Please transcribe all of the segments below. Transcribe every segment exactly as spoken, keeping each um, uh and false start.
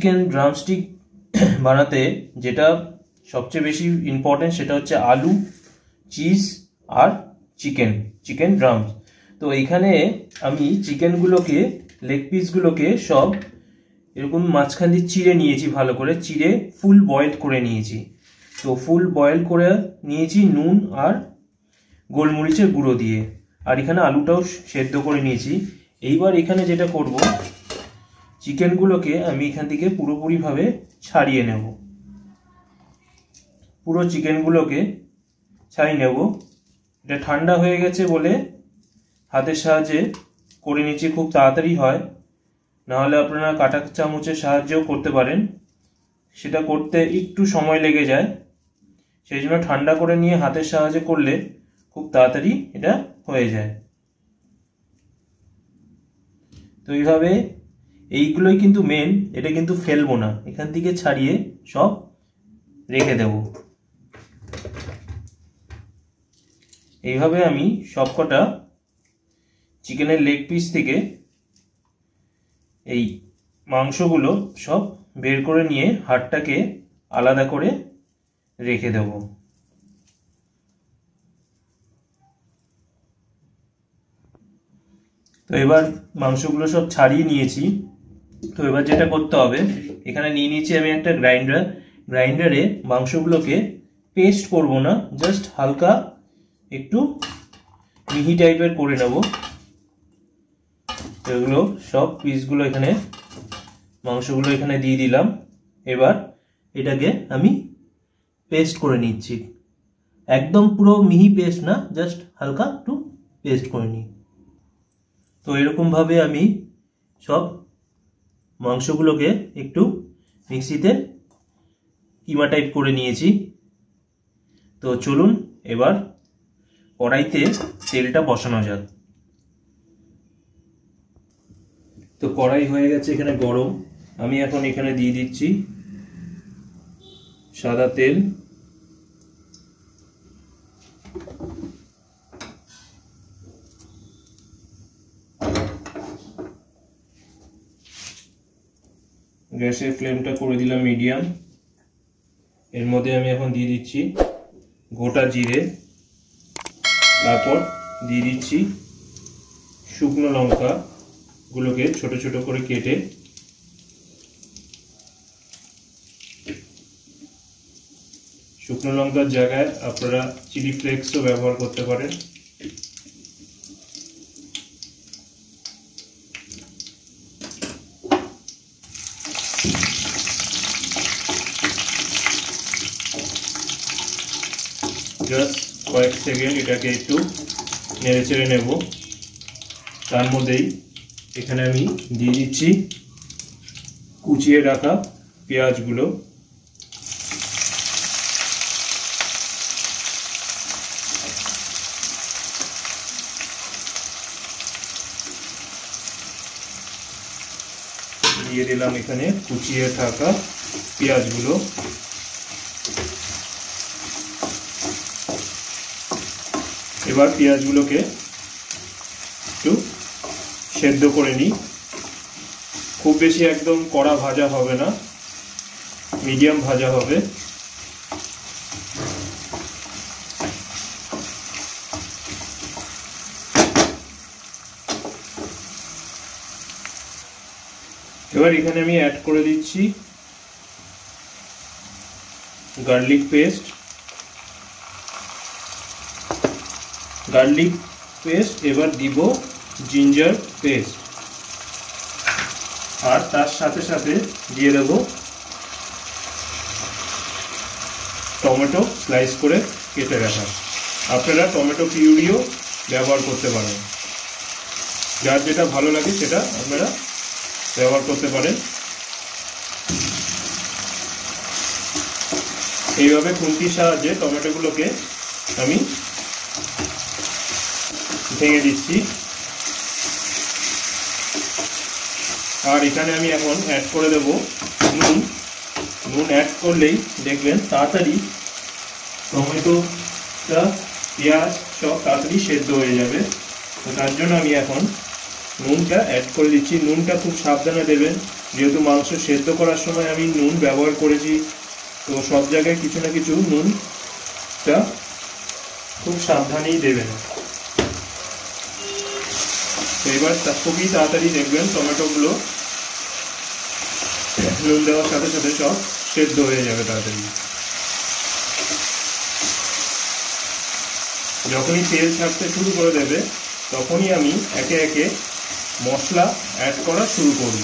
Chicken drumstick বানাতে যেটা সবচেয়ে বেশি ইম্পর্টেন্ট সেটা হচ্ছে আলু, চিজ আর চিকেন চিকেন ড্রামস। তো এইখানে আমি চিকেনগুলোকে, লেগ পিসগুলোকে সব এরকম মাঝখান দিয়ে চিড়ে নিয়েছি, ভালো করে চিড়ে ফুল বয়েল করে নিয়েছি। তো ফুল বয়েল করে নিয়েছি নুন আর গোলমরিচের গুঁড়ো দিয়ে, আর এখানে আলুটাও সেদ্ধ করে নিয়েছি। এইবার এখানে যেটা করব, চিকেনগুলোকে আমি এখান থেকে পুরোপুরিভাবে ছাড়িয়ে নেব, পুরো চিকেনগুলোকে ছাড়িয়ে নেব। এটা ঠান্ডা হয়ে গেছে বলে হাতের সাহায্যে করে নিচ্ছি, খুব তাড়াতাড়ি হয়, নাহলে আপনারা কাঁটা চামচের সাহায্যেও করতে পারেন, সেটা করতে একটু সময় লেগে যায়। সেই জন্য ঠান্ডা করে নিয়ে হাতের সাহায্যে করলে খুব তাড়াতাড়ি এটা হয়ে যায়। তো এইভাবে এইগুলোই কিন্তু মেন, এটা কিন্তু ফেলবো না, এখান থেকে ছাড়িয়ে সব রেখে দেব। এইভাবে আমি সবকটা চিকেনের লেগ পিস থেকে এই মাংসগুলো সব বের করে নিয়ে হাড়টাকে আলাদা করে রেখে দেব। তো এবার মাংসগুলো সব ছাড়িয়ে নিয়েছি। তো এবার যেটা করতে হবে, এখানে নিয়ে নিয়েছি আমি একটা গ্রাইন্ডার। গ্রাইন্ডারে মাংসগুলোকে পেস্ট করব না, জাস্ট হালকা একটু মিহি টাইপের করে নেব। এগুলো সব পিসগুলো এখানে, মাংসগুলো এখানে দিয়ে দিলাম। এবার এটাকে আমি পেস্ট করে নিচ্ছি, একদম পুরো মিহি পেস্ট না, জাস্ট হালকা একটু পেস্ট করে নিই। তো এরকম ভাবে আমি সব মাংসগুলোকে একটু মিক্সিতে কিমা টাইপ করে নিয়েছি। তো চলুন এবার কড়াইতে তেলটা বসানো যাক। তো কড়াই হয়ে গেছে এখানে গরম, আমি এখন এখানে দিয়ে দিচ্ছি সাদা তেল। গ্যাসের ফ্লেমটা করে দিলাম মিডিয়াম। এর মধ্যে আমি এখন দিয়ে দিচ্ছি গোটা জিরে, তারপর দিয়ে দিচ্ছি শুকনো লঙ্কা গুলোকে ছোট ছোট করে কেটে, শুকনো লঙ্কার জায়গায় আপনারা চিলি ফ্লেক্সও ব্যবহার করতে পারেন। জাস্ট কয়েক সেকেন্ড এটাকে একটু নেড়ে চেড়ে নেব। তার মধ্যেই এখানে আমি দিয়ে দিচ্ছি কুচিয়ে রাখা পেঁয়াজগুলো। দিয়ে দিলাম এখানে কুচিয়ে থাকা পেঁয়াজগুলো। এবার পেঁয়াজগুলোকে একটু সেদ্ধ করে নিই, খুব বেশি একদম কড়া ভাজা হবে না, মিডিয়াম ভাজা হবে। এবার এখানে আমি অ্যাড করে দিচ্ছি গার্লিক পেস্ট, গার্লিক পেস্ট এবার দিব জিঞ্জার পেস্ট, আর তার সাথে সাথে দিয়ে দেব টমেটো স্লাইস করে কেটে রাখা। আপনারা টমেটো পিউরিও ব্যবহার করতে পারেন, যার যেটা ভালো লাগে সেটা আপনারা ব্যবহার করতে পারেন। এইভাবে খুন্তির সাহায্যে টমেটোগুলোকে আমি ভেঙে দিচ্ছি। আর এখানে আমি এখন অ্যাড করে দেব নুন। নুন অ্যাড করলেই দেখবেন তাড়াতাড়ি টমেটোটা, পেঁয়াজ সব তাড়াতাড়ি সেদ্ধ হয়ে যাবে। তো তার জন্য আমি এখন নুনটা অ্যাড করে দিচ্ছি। নুনটা খুব সাবধানে দেবেন, যেহেতু মাংস সেদ্ধ করার সময় আমি নুন ব্যবহার করেছি, তো সব জায়গায় কিছু না কিছু নুনটা খুব সাবধানেই দেবেন। তো এবার খুবই তাড়াতাড়ি দেখবেন টমেটোগুলো নুন দেওয়ার সাথে সাথে সব সেদ্ধ হয়ে যাবে তাড়াতাড়ি। যখনই তেল ছাড়তে শুরু করে দেবে তখনই আমি একে একে মশলা অ্যাড করা শুরু করব।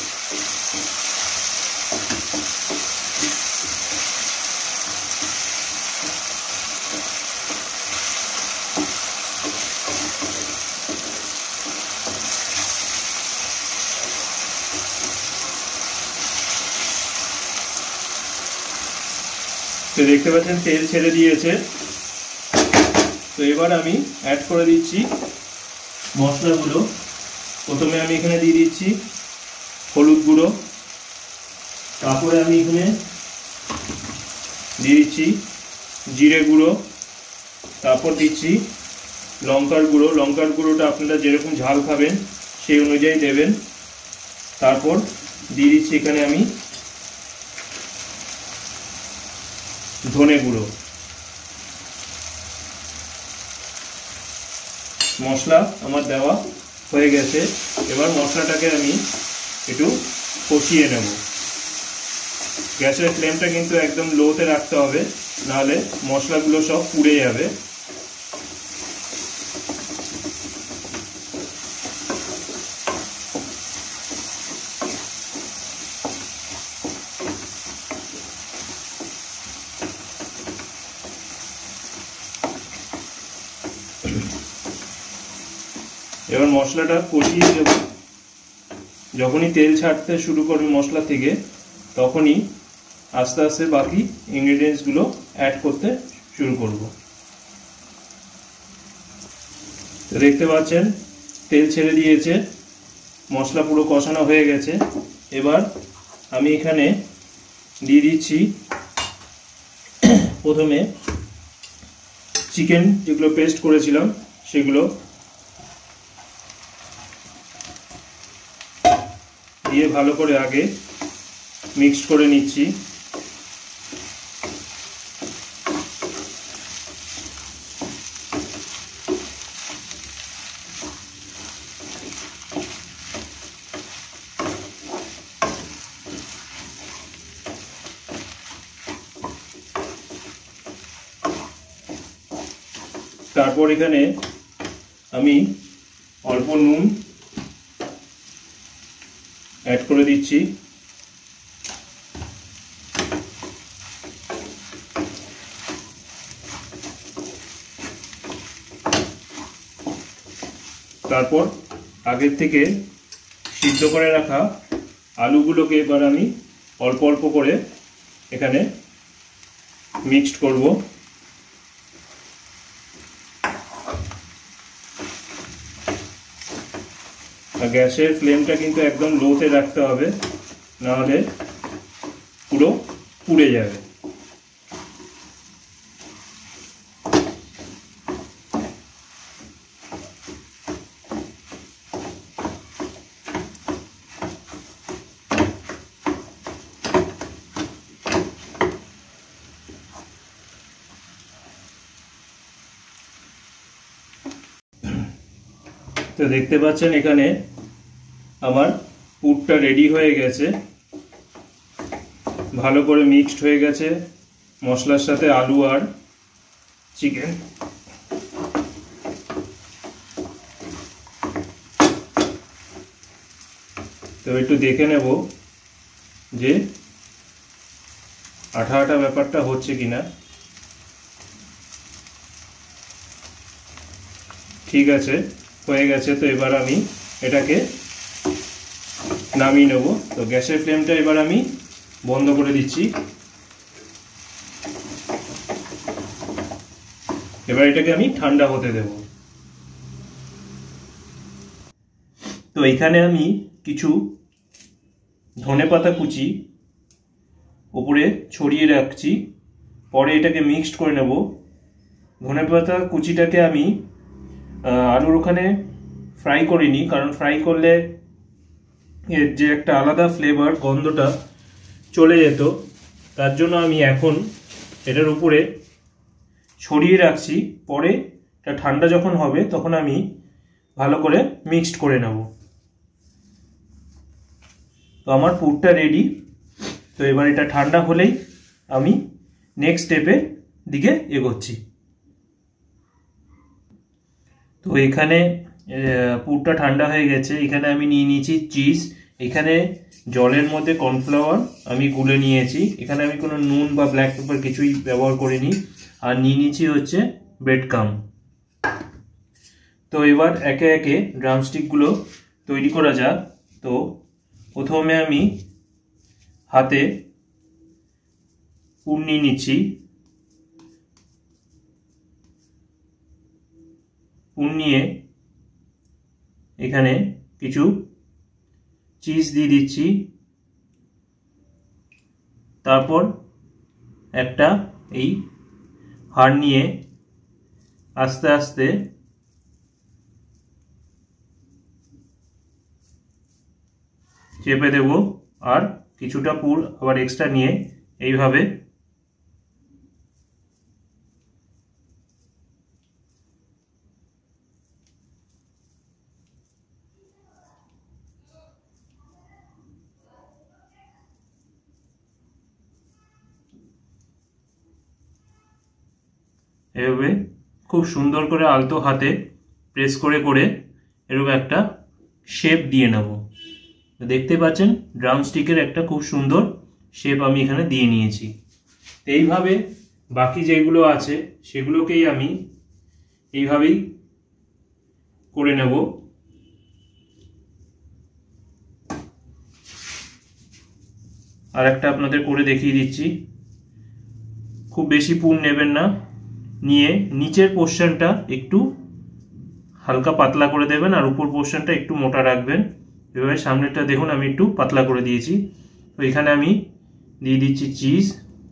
তো দেখতে পাচ্ছেন তেল ছেড়ে দিয়েছে। তো এবার আমি অ্যাড করে দিচ্ছি মশলাগুলো। প্রথমে আমি এখানে দিয়ে দিচ্ছি হলুদ গুঁড়ো, তারপরে আমি এখানে দিয়ে দিচ্ছি জিরে গুঁড়ো, তারপর দিচ্ছি লঙ্কার গুঁড়ো। লঙ্কার গুঁড়োটা আপনারা যেরকম ঝাল খাবেন সেই অনুযায়ী দেবেন। তারপর দিয়ে দিচ্ছি এখানে আমি ধনে গুঁড়ো। মশলা আমার দেওয়া হয়ে গেছে। এবার মশলাটাকে আমি একটু কষিয়ে নেব। গ্যাসের ফ্লেমটা কিন্তু একদম লোতে রাখতে হবে, নাহলে মশলাগুলো সব পুড়ে যাবে। এবার মশলাটা কষিয়ে দেব। যখনই তেল ছাড়তে শুরু করবে মশলা থেকে তখনই আস্তে আস্তে বাকি ইনগ্রেডিয়েন্টসগুলো অ্যাড করতে শুরু করব। তো দেখতে পাচ্ছেন তেল ছেড়ে দিয়েছে, মশলা পুরো কষানো হয়ে গেছে। এবার আমি এখানে দিয়ে দিচ্ছি প্রথমে চিকেন যেগুলো পেস্ট করেছিলাম সেগুলো দিয়ে ভালো করে আগে মিক্সড করে নিচ্ছি। তারপর এখানে আমি অল্প নুন অ্যাড করে দিচ্ছি। তারপর আগের থেকে সিদ্ধ করে রাখা আলুগুলোকে এবার আমি অল্প অল্প করে এখানে মিক্সড করব। গ্যাসের ফ্লেমটা কিন্তু একদম লোতে রাখতে হবে, নাহলে পুরো পুড়ে যাবে। তো দেখতে পাচ্ছেন এখানে আমার পুরটা রেডি হয়ে গেছে, ভালো করে মিক্সড হয়ে গেছে মশলার সাথে আলু আর চিকেন। তো একটু দেখে নেব যে আঠা আঠা ব্যাপারটা হচ্ছে কিনা। ঠিক আছে, হয়ে গেছে। তো এবার আমি এটাকে নামিয়ে নেব। তো গ্যাসের ফ্লেমটা এবার আমি বন্ধ করে দিচ্ছি। এবার এটাকে আমি ঠান্ডা হতে দেব। তো এখানে আমি কিছু ধনেপাতা কুচি উপরে ছড়িয়ে রাখছি, পরে এটাকে মিক্সড করে নেব। ধনেপাতা কুচিটাকে আমি আলুর ওখানে ফ্রাই করিনি, কারণ ফ্রাই করলে এর যে একটা আলাদা ফ্লেভার, গন্ধটা চলে যেত, তার জন্য আমি এখন এটার উপরে ছড়িয়ে রাখছি। পরে এটা ঠান্ডা যখন হবে তখন আমি ভালো করে মিক্সড করে নেব। তো আমার পুরটা রেডি। তো এবার এটা ঠান্ডা হলেই আমি নেক্সট স্টেপে দিকে এগোচ্ছি। তো এখানে পুরটা ঠান্ডা হয়ে গেছে। এখানে আমি নিয়ে নিয়েছি চিজ। এখানে জলের মধ্যে কর্নফ্লাওয়ার আমি গুলে নিয়েছি। এখানে আমি কোনো নুন বা ব্ল্যাক পেপার কিছুই ব্যবহার করিনি। আর নিয়ে নিয়েছি হচ্ছে ব্রেড ক্রাম। তো এবার একে একে ড্রামস্টিকগুলো তৈরি করা যাক। তো প্রথমে আমি হাতে পুর নিয়ে নিচ্ছি। পুর নিয়ে এখানে কিছু চিজ দিয়ে দিচ্ছি। তারপর একটা এই হাড় নিয়ে আস্তে আস্তে চেপে দেব। আর কিছুটা পুর আবার এক্সট্রা নিয়ে এইভাবে এভাবে খুব সুন্দর করে আলতো হাতে প্রেস করে করে এরকম একটা শেপ দিয়ে নেব। দেখতে পাচ্ছেন ড্রামস্টিকের একটা খুব সুন্দর শেপ আমি এখানে দিয়ে নিয়েছি। এইভাবে বাকি যেগুলো আছে সেগুলোকেই আমি এইভাবেই করে নেব। আর একটা আপনাদের করে দেখিয়ে দিচ্ছি। খুব বেশি পুর নেবেন না, নিয়ে নিচের পোর্শনটা একটু হালকা পাতলা করে দেবেন আর উপর পোর্শনটা একটু মোটা রাখবেন। এভাবে সামনেরটা দেখুন আমি একটু পাতলা করে দিয়েছি। তো এখানে আমি দিয়ে দিচ্ছি চিজ।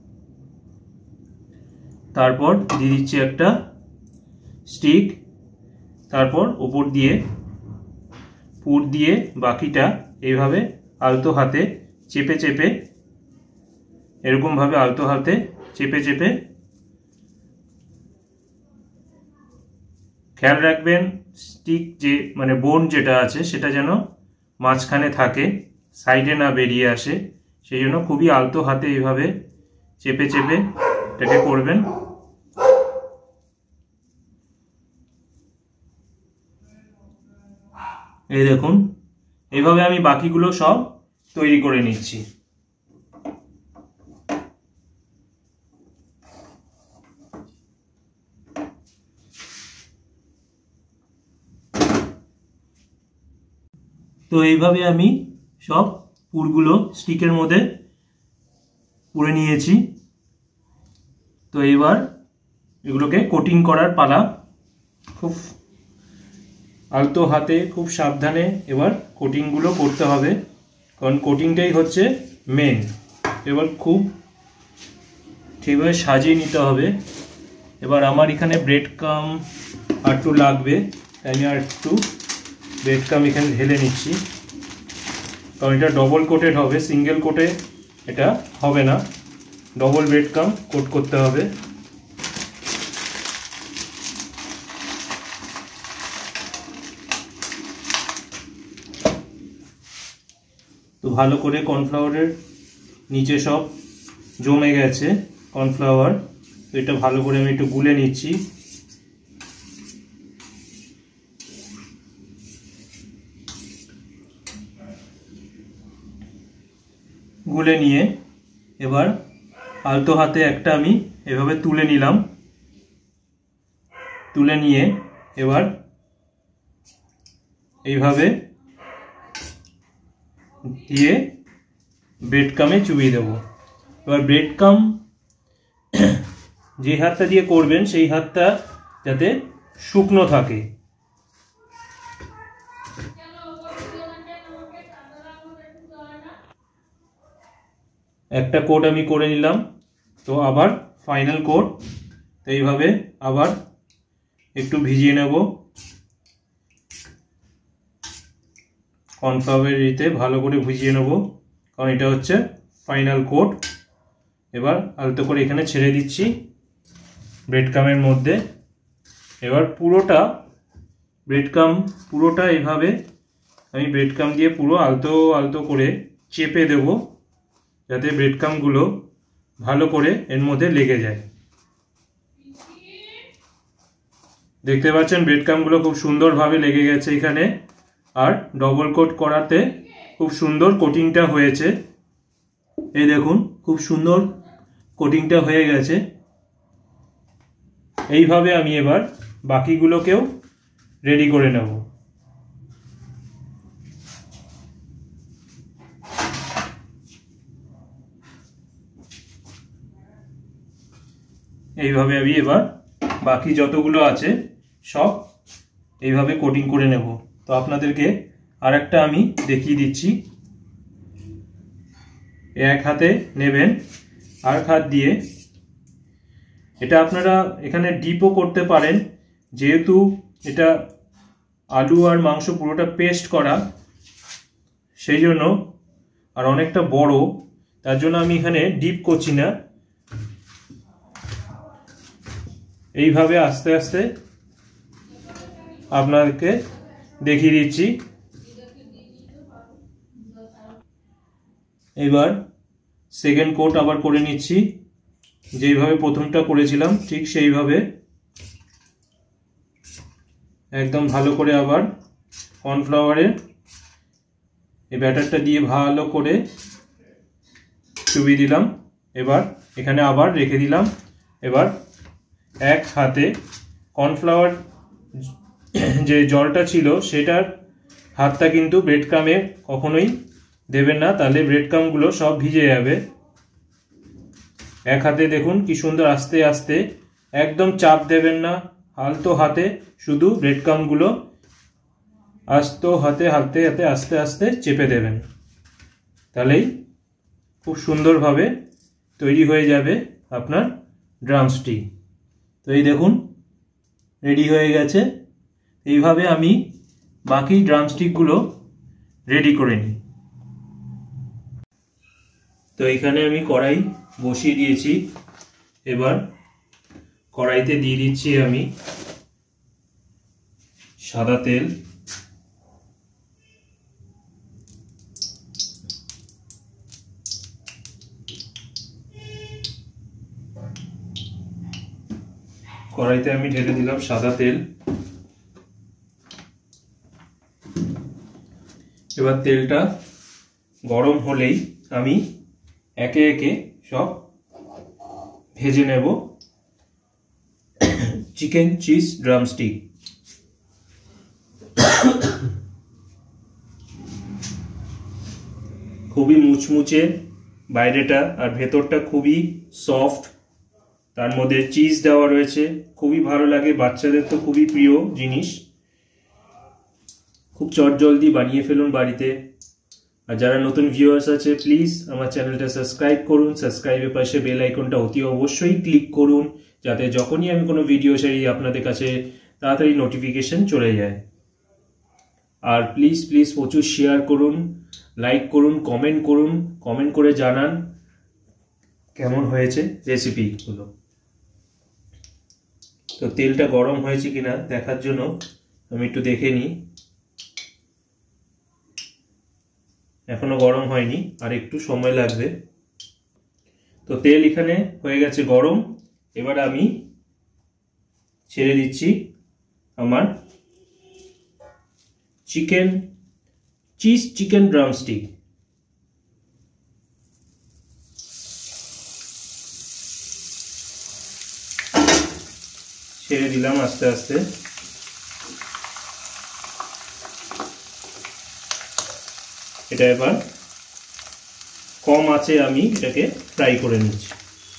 তারপর দিয়ে দিচ্ছি একটা স্টিক। তারপর উপর দিয়ে পুর দিয়ে বাকিটা এইভাবে আলতো হাতে চেপে চেপে, এরকমভাবে আলতো হাতে চেপে চেপে, খেয়াল রাখবেন স্টিক যে মানে বোন যেটা আছে সেটা যেন মাঝখানে থাকে, সাইডে না বেরিয়ে আসে। সেই জন্য খুবই আলতো হাতে এইভাবে চেপে চেপে এটাকে করবেন। এই দেখুন এইভাবে আমি বাকিগুলো সব তৈরি করে নিচ্ছি। তো এইভাবে আমি সব পুরগুলো স্টিকের মধ্যে পুরে নিয়েছি। তো এবার এগুলোকে কোটিং করার পালা। খুব আলতো হাতে খুব সাবধানে এবার কোটিংগুলো করতে হবে, কারণ কোটিংটাই হচ্ছে মেন। এবার খুব ঠিকভাবে সাজিয়ে নিতে হবে। এবার আমার এখানে ব্রেড ক্রাম আর একটু লাগবে, তাই আমি আর একটু ব্রেড ক্রাম এখানে ঢেলে নিচ্ছি, কারণ এটা ডবল কোটেড হবে, সিঙ্গেল কোটে এটা হবে না, ডবল ব্রেড ক্রাম কোট করতে হবে। তো ভালো করে কর্নফ্লাওয়ারের নিচে সব জমে গেছে কর্নফ্লাওয়ার। তো এটা ভালো করে আমি একটু গুলে নিচ্ছি। গুলে নিয়ে এবার আলতো হাতে একটা আমি এভাবে তুলে নিলাম। তুলে নিয়ে এবার এইভাবে দিয়ে ব্রেড ক্রামে চুবিয়ে দেবো। এবার ব্রেড ক্রাম যে হাতটা দিয়ে করবেন সেই হাতটা যাতে শুকনো থাকে। একটা কোট আমি করে নিলাম। তো আবার ফাইনাল কোট। তো এইভাবে আবার একটু ভিজিয়ে নেব। কর্নফ্লাওয়ারেতে ভালো করে ভিজিয়ে নেব, কারণ এটা হচ্ছে ফাইনাল কোট। এবার আলতো করে এখানে ছেড়ে দিচ্ছি ব্রেড ক্রামের মধ্যে। এবার পুরোটা ব্রেড ক্রাম পুরোটা এইভাবে আমি ব্রেড ক্রাম দিয়ে পুরো আলতো আলতো করে চেপে দেব, যাতে ব্রেড ক্রামগুলো ভালো করে এর মধ্যে লেগে যায়। দেখতে পাচ্ছেন ব্রেড ক্রামগুলো খুব সুন্দরভাবে লেগে গেছে এখানে, আর ডবল কোট করাতে খুব সুন্দর কোটিংটা হয়েছে। এই দেখুন খুব সুন্দর কোটিংটা হয়ে গেছে। এইভাবে আমি এবার বাকিগুলোকেও রেডি করে নেব। এইভাবে আমি এবার বাকি যতগুলো আছে সব এইভাবে কোটিং করে নেব। তো আপনাদেরকে আর একটা আমি দেখিয়ে দিচ্ছি। এক হাতে নেবেন, আর হাত দিয়ে এটা আপনারা এখানে ডিপও করতে পারেন, যেহেতু এটা আলু আর মাংস পুরোটা পেস্ট করা সেই জন্য, আর অনেকটা বড়, তার জন্য আমি এখানে ডিপ করছি না। এইভাবে আস্তে আস্তে আপনাদেরকে দেখিয়ে দিচ্ছি। এবার সেকেন্ড কোট আবার করে নিচ্ছি, যেইভাবে প্রথমটা করেছিলাম ঠিক সেইভাবে একদম ভালো করে আবার কর্নফ্লাওয়ারের এই ব্যাটারটা দিয়ে ভালো করে চুবিয়ে দিলাম। এবার এখানে আবার রেখে দিলাম। এবার এক হাতে কর্নফ্লাওয়ার যে জলটা ছিল সেটার হাতটা কিন্তু ব্রেড ক্রামে কখনোই দেবেন না, তাহলে ব্রেড ক্রামগুলো সব ভিজে যাবে। এক হাতে দেখুন কি সুন্দর আস্তে আস্তে, একদম চাপ দেবেন না, আলতো হাতে শুধু ব্রেড ক্রামগুলো আস্তে হাতে হাতে হাতে আস্তে আস্তে চেপে দেবেন, তাহলেই খুব সুন্দরভাবে তৈরি হয়ে যাবে আপনার ড্রামস্টিক। তো এই দেখুন রেডি হয়ে গেছে। এইভাবে আমি বাকি ড্রামস্টিকগুলো রেডি করে নিই। তো এখানে আমি কড়াই বসিয়ে দিয়েছি। এবার কড়াইতে দিয়ে দিচ্ছি আমি সাদা তেল। কড়াইতে আমি ঢেলে দিলাম সাদা তেল। এবার তেলটা গরম হলেই আমি একে একে সব ভেজে নেব চিকেন চিজ ড্রামস্টিক। খুবই মুচমুচে বাইরেটা, আর ভেতরটা খুবই সফট, তার মধ্যে চিজ দেওয়া রয়েছে, খুবই ভালো লাগে, বাচ্চাদের তো খুবই প্রিয় জিনিস। খুব চটজলদি বানিয়ে ফেলুন বাড়িতে। আর যারা নতুন ভিউয়ার্স আছে প্লিজ আমার চ্যানেলটা সাবস্ক্রাইব করুন, সাবস্ক্রাইবের পাশে বেল আইকনটা অতি অবশ্যই ক্লিক করুন, যাতে যখনই আমি কোনো ভিডিও ছাড়ি আপনাদের কাছে তাড়াতাড়ি নোটিফিকেশন চলে যায়। আর প্লিজ প্লিজ প্রচুর শেয়ার করুন, লাইক করুন, কমেন্ট করুন, কমেন্ট করে জানান কেমন হয়েছে রেসিপিগুলো। তো তেলটা গরম হয়েছে কিনা দেখার জন্য আমি একটু দেখে নিই। এখনো গরম হয়নি, আর একটু সময় লাগবে। তো তেল এখানে হয়ে গেছে গরম। এবার আমি ছেড়ে দিচ্ছি আমার চিকেন চিজ চিকেন ড্রামস্টিক। ছেড়ে দিলাম আস্তে আস্তে। এটা এবার কম আঁচে আমি এটাকে ফ্রাই করে নিচ্ছি।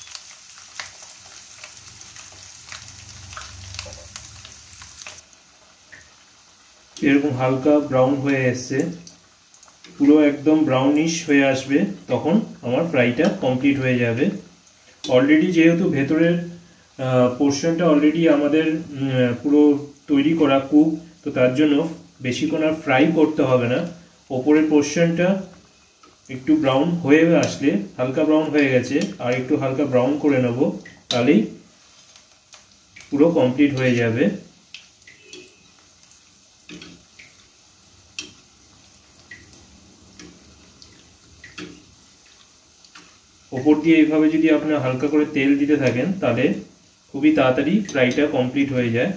এরকম হালকা ব্রাউন হয়ে এসছে, পুরো একদম ব্রাউনিশ হয়ে আসবে, তখন আমার ফ্রাইটা কমপ্লিট হয়ে যাবে। অলরেডি যেহেতু ভেতরের পোর্শনটা অলরেডি আমাদের পুরো তৈরি করা কুক, তো তার জন্য বেশিক্ষণ আর ফ্রাই করতে হবে না, ওপরের পোর্শনটা একটু ব্রাউন হয়ে আসলে, হালকা ব্রাউন হয়ে গেছে, আর একটু হালকা ব্রাউন করে নেব, তাহলেই পুরো কমপ্লিট হয়ে যাবে। ওপর দিয়ে এইভাবে যদি আপনারা হালকা করে তেল দিতে থাকেন তাহলে খুবই তাড়াতাড়ি ফ্রাইটা কমপ্লিট হয়ে যায়।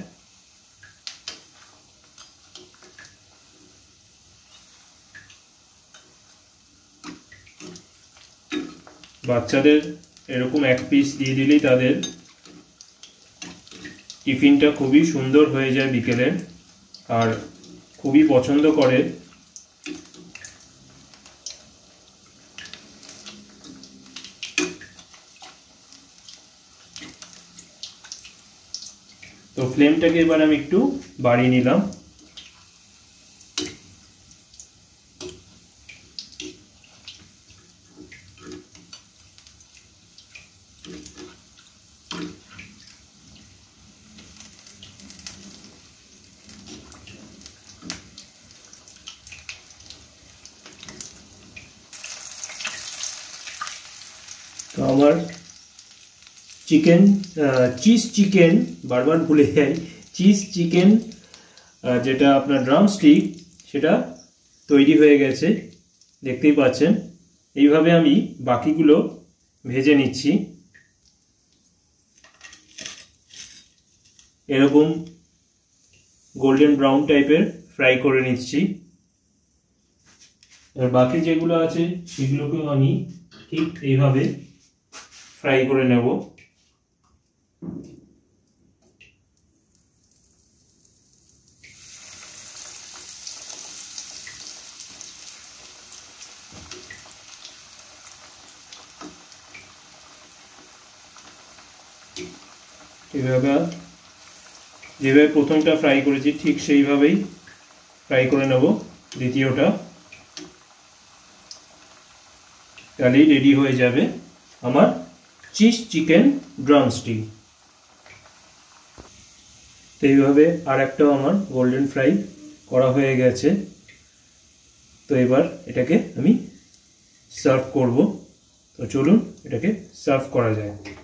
বাচ্চাদের এরকম এক পিস দিয়ে দিলেই তাদের টিফিনটা খুবই সুন্দর হয়ে যায় বিকেলে, আর খুবই পছন্দ করে। তো ফ্লেমটাকে এবার আমি একটু বাড়িয়ে নিলাম। তো আমার চিকেন চিজ চিকেন বারবার ভুলে যাই চিজ চিকেন যেটা আপনার ড্রাম স্টিক, সেটা তৈরি হয়ে গেছে, দেখতেই পাচ্ছেন। এইভাবে আমি বাকিগুলো ভেজে নিচ্ছি, এরকম গোল্ডেন ব্রাউন টাইপের ফ্রাই করে নিচ্ছি। আর বাকি যেগুলো আছে সেগুলোকেও আমি ঠিক এইভাবে ফ্রাই করে নেব। এইভাবে যেভাবে প্রথমটা ফ্রাই করেছি ঠিক সেইভাবেই ফ্রাই করে নেব দ্বিতীয়টা, তাহলেই রেডি হয়ে যাবে আমার চিজ চিকেন ড্রামস্টিক। তো এইভাবে আর একটাও আমার গোল্ডেন ফ্রাই করা হয়ে গেছে। তো এবার এটাকে আমি সার্ভ করব। তো চলুন এটাকে সার্ভ করা যায়।